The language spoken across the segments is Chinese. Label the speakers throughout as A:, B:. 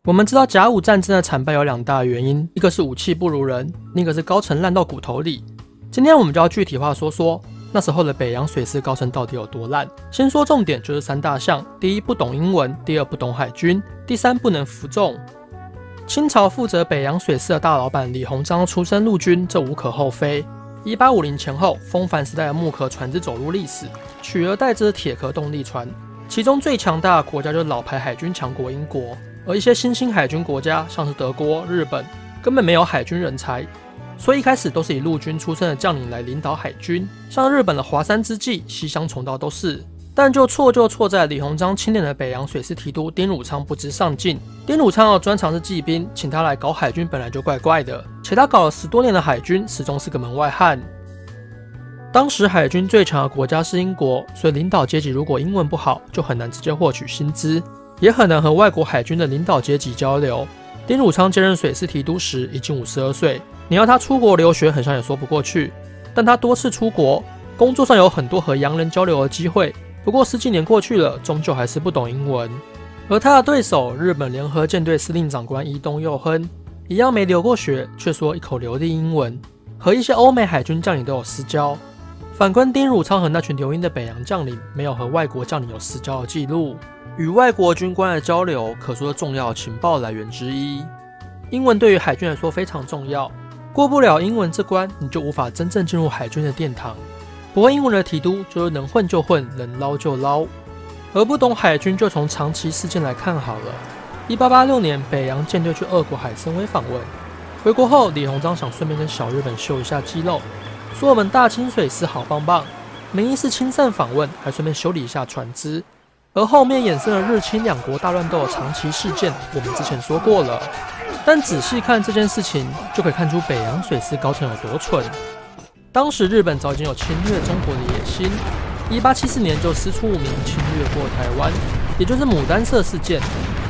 A: 我们知道甲午战争的惨败有2大原因，一个是武器不如人，另一个是高层烂到骨头里。今天我们就要具体化说说那时候的北洋水师高层到底有多烂。先说重点就是3大项：第一，不懂英文；第二，不懂海军；第三，不能服众。清朝负责北洋水师的大老板李鸿章出身陆军，这无可厚非。1850前后，风帆时代的木壳船只走入历史，取而代之的铁壳动力船。其中最强大的国家就是老牌海军强国英国，而一些新兴海军国家，像是德国、日本，根本没有海军人才，所以一开始都是以陆军出身的将领来领导海军，像日本的华山之际、西乡重道都是。但就错在李鸿章钦点的北洋水师提督丁汝昌不知上进。丁汝昌的专长是骑兵，请他来搞海军本来就怪怪的，且他搞了10多年的海军，始终是个门外汉。当时海军最强的国家是英国，所以领导阶级如果英文不好，就很难直接获取薪资，也很难和外国海军的领导阶级交流。丁汝昌接任水师提督时已经52岁，你要他出国留学，很像也说不过去。但他多次出国，工作上有很多和洋人交流的机会。不过10几年过去了，终究还是不懂英文。而他的对手日本联合舰队司令长官伊东佑亨，一样没留过学，却说一口流利英文，和一些欧美海军将领都有私交。反观丁汝昌和那群留英的北洋将领，没有和外国将领有私交的记录。与外国军官的交流，可说是重要情报来源之一。英文对于海军来说非常重要，过不了英文这关，你就无法真正进入海军的殿堂。不会英文的提督就是能混就混，能捞就捞。而不懂海军，就从长崎事件来看好了。1886年，北洋舰队去俄国海参崴访问，回国后，李鸿章想顺便跟小日本秀一下肌肉，说我们大清水师好棒棒，名义是亲善访问，还顺便修理一下船只。而后面衍生了日清2国大乱斗的长崎事件，我们之前说过了。但仔细看这件事情，就可以看出北洋水师高层有多蠢。当时日本早已经有侵略中国的野心，1874年就师出无名侵略过台湾，也就是牡丹社事件。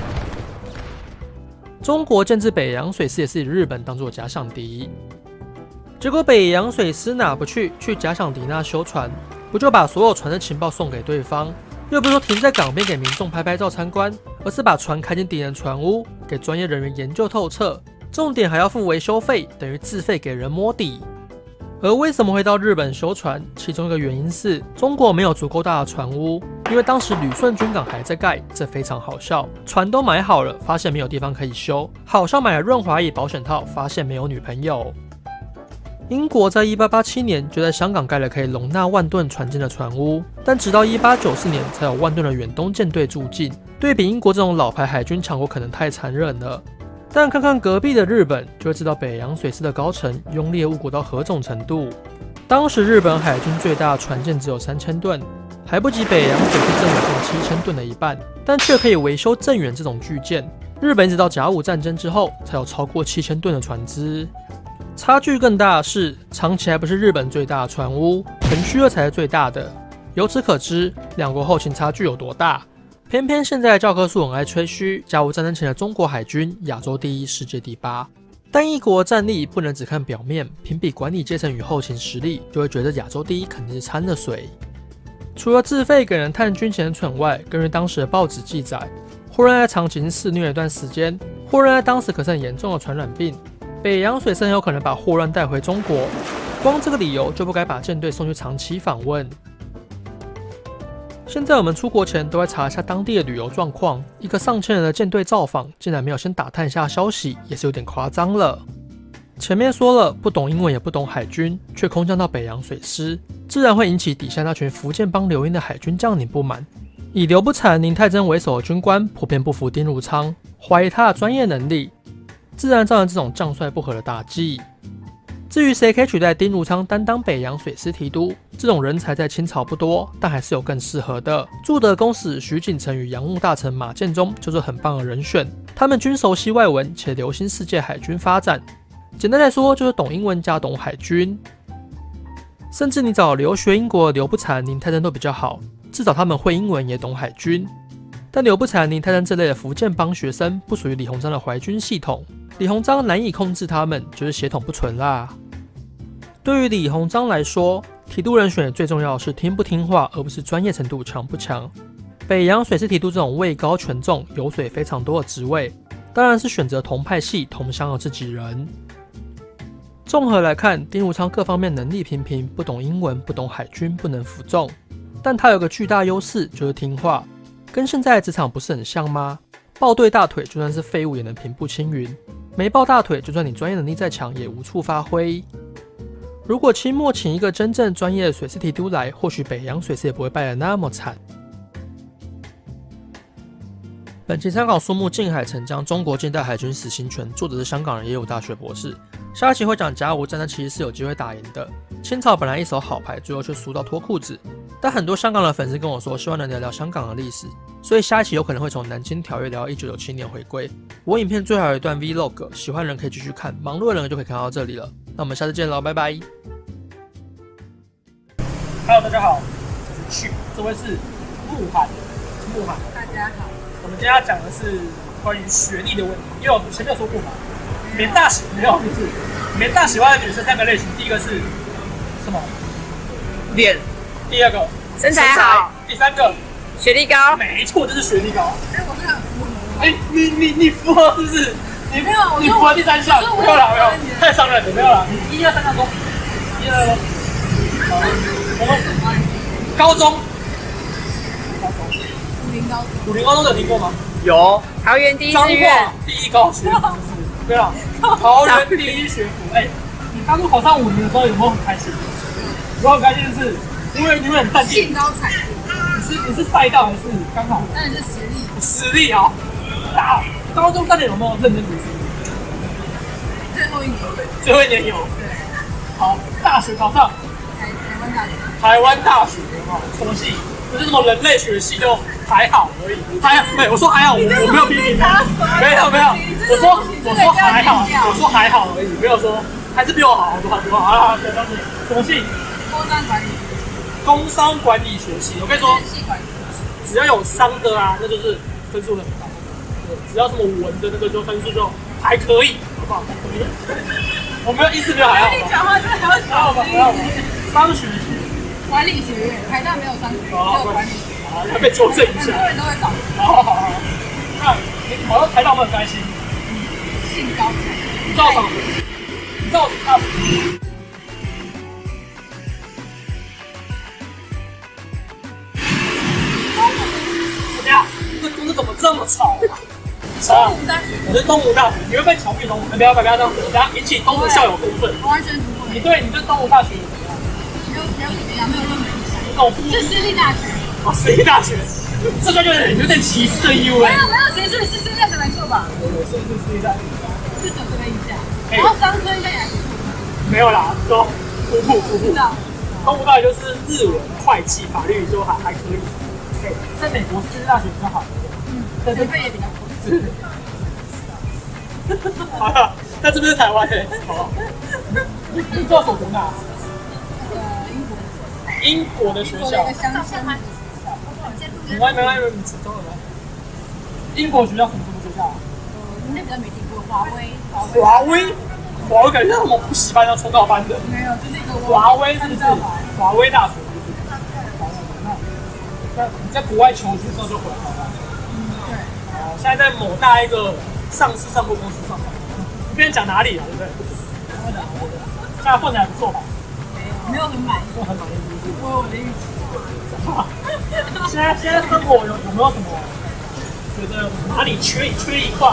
A: 中国建制北洋水师也是以日本当作假想敌，结果北洋水师哪不去假想敌那修船，不就把所有船的情报送给对方？又不是说停在港边给民众拍拍照参观，而是把船开进敌人船屋，给专业人员研究透彻，重点还要付维修费，等于自费给人摸底。而为什么会到日本修船？其中一个原因是中国没有足够大的船屋，因为当时旅顺军港还在盖，这非常好笑。船都买好了，发现没有地方可以修，好像买了润滑液保险套，发现没有女朋友。英国在1887年就在香港盖了可以容纳10000吨船舰的船屋，但直到1894年才有10000吨的远东舰队驻进。对比英国这种老牌海军强国，可能太残忍了。但看看隔壁的日本，就会知道北洋水师的高层庸劣误国到何种程度。当时日本海军最大的船舰只有3000吨，还不及北洋水师正海舰7000吨的一半，但却可以维修正远这种巨舰。日本一直到甲午战争之后，才有超过7000吨的船只。差距更大的是，长崎还不是日本最大的船坞，横须贺才是最大的。由此可知，两国后勤差距有多大。偏偏现在的教科书很爱吹嘘，甲午战争前的中国海军亚洲第1，世界第8。但一国战力不能只看表面，评比管理阶层与后勤实力，就会觉得亚洲第1肯定是掺了水。除了自费给人探军钱蠢外，根据当时的报纸记载，霍乱在长崎肆虐一段时间，霍乱在当时可是很严重的传染病，北洋水师很有可能把霍乱带回中国，光这个理由就不该把舰队送去长崎访问。现在我们出国前都会查一下当地的旅游状况，一个上千人的舰队造访，竟然没有先打探一下消息，也是有点夸张了。前面说了，不懂英文也不懂海军，却空降到北洋水师，自然会引起底下那群福建帮留英的海军将领不满。以刘不才、宁泰真为首的军官普遍不服丁汝昌，怀疑他的专业能力，自然造成这种将帅不和的打击。至于谁可以取代丁汝昌担当北洋水师提督，这种人才在清朝不多，但还是有更适合的。驻德公使徐锦成与洋务大臣马建忠就是很棒的人选，他们均熟悉外文且留心世界海军发展。简单来说，就是懂英文加懂海军。甚至你找留学英国的刘不才、宁泰真都比较好，至少他们会英文也懂海军。但刘不才、宁泰真这类的福建帮学生不属于李鸿章的淮军系统，李鸿章难以控制他们，就是血统不纯啦。对于李鸿章来说，提督人选最重要的是听不听话，而不是专业程度强不强。北洋水师提督这种位高权重、油水非常多的职位， 当然是选择同派系、同乡的自己人。综合来看，丁如昌各方面能力平平，不懂英文，不懂海军，不能服众。但他有个巨大优势，就是听话。跟现在的职场不是很像吗？抱对大腿，就算是废物也能平步青云；没抱大腿，就算你专业能力再强，也无处发挥。如果期末请一个真正专业的水师提督来，或许北洋水师也不会败得那么惨。本期参考书目《近海沉江：中国近代海军死刑权》，作者是香港人，也有大学博士。下一期会讲甲午战争其实是有机会打赢的。清朝本来一手好牌，最后却输到脱裤子。但很多香港的粉丝跟我说，希望能聊聊香港的历史，所以下一期有可能会从南京条约聊到1997年回归。我影片最后有一段 Vlog， 喜欢的人可以继续看，忙碌的人就可以看到这里了。那我们下次见喽，拜拜。Hello， 大家好，我是去，这位是慕涵，
B: 大家好。
A: 我们今天要讲的是关于学历的问题，因为我前面有说过嘛，免大喜没有，就是免大喜欢的女生3个类型，第一个是什么？脸。第二个
B: 身材好，
A: 第三个
B: 学历高，
A: 没错，就是学历高。
B: 我是很符合。
A: 你符合是不是？你
B: 没有，
A: 你符合第3项，没有啦，没有，太伤人了，没有啦。你1、2、3项都，1、2、3。我们高中，武林高中有听过吗？有。
B: 桃园第一志愿，
A: 第一高学府，对啊，桃园第一学府。你当初考上武林的时候有没有很开心？我很开心的是，因为你们很淡定，
B: 兴高采烈。
A: 你是赛道还是刚好？
B: 当然是实力。
A: 实力啊！高中3年有没有认真读书？最后一年有。对。好，大学考上台湾大学有没有？什么系？不是什么人类学系，就还好而已。我说还好，我没有批评你。没有。我说还好，我说还好而已，没有说还是比我好，好不好？好，对，告诉你，什么系？工商管理学系。我跟你说，只要有商的啊，那就是分数很高。只要什么文的那个就分数就还可以，好不好？还可以。我没有意思就还好。
B: 你讲话真的还要小心。
A: 商学系。
B: 管理学院，台大没有商学院，只有管理学院。
A: 好，要被纠正一下。
B: 很多人都会搞。
A: 好。那你考到台大会很开心。
B: 兴高采烈。
A: 你知道什么？你知道我大学？怎么样？这公司怎么这么吵啊？
B: 东吴大学。
A: 我是东吴大学，你会被瞧不起东吴？不要这样子，等下引起东吴校友公愤。
B: 完全不会。
A: 你对东吴大学怎么样？
B: 没有怎么样，没有任何影响。
A: 是
B: 私立大学。
A: 私立大学，这就有点歧视的意味。
B: 没有，谁说是私立大学没错吧？
A: 我是私立大学，
B: 就走这个印象。然后商科应该也还不错。
A: 没有啦，都普。东吴大学就是日文、会计、法律就还可以。在美国私立大学比较好。
B: 学费也比较贵。
A: 好了，那这边是台湾的，好。你知道所读哪？英国的学校。没关系，你知道了吗？英国学校什么学校？
B: 应该比较没听过，华威
A: 感觉像什么补习班要重考班的。
B: 没有，就是一个
A: 华威是不是？华威大学。那你在国外求学之后就回来了。
B: 对。
A: 现在在某大一个上市上柜公司上班。你跟你讲哪里啊？对不对？现在混得还不错吧？
B: 没有很满意。
A: 我很满意，是不是？
B: 我的预期。
A: 现在生活有没有什么觉得哪里缺一块？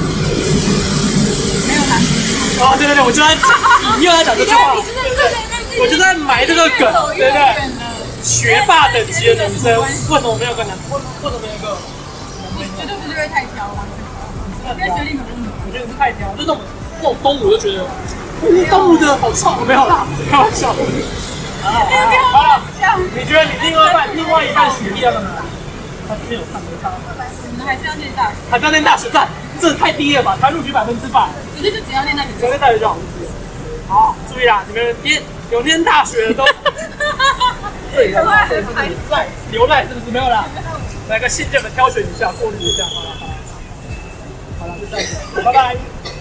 B: 没有难题。
A: 对，我就在你又在讲这句话，对，我就在埋这个梗，对不对？学霸等级的女生为什么没有个男？为什么没有个？
B: 绝对不是因为太挑，完全。因为学历很问题。
A: 我觉得你是太挑，就那种东吴就觉得，东吴的好臭，没有啦，开玩笑。好了，你觉得你另外一半学历要在哪里？他这边有看没差？
B: 还是要念大学。
A: 还是要念大学？这太低了吧？他录取100%。
B: 可是就只要念大学。
A: 只要念大学就好。好，注意啦，你们有念大学的都。对，在留赖是不是没有啦？来个信件的挑选一下，过滤一下，好了，就这样子，拜拜。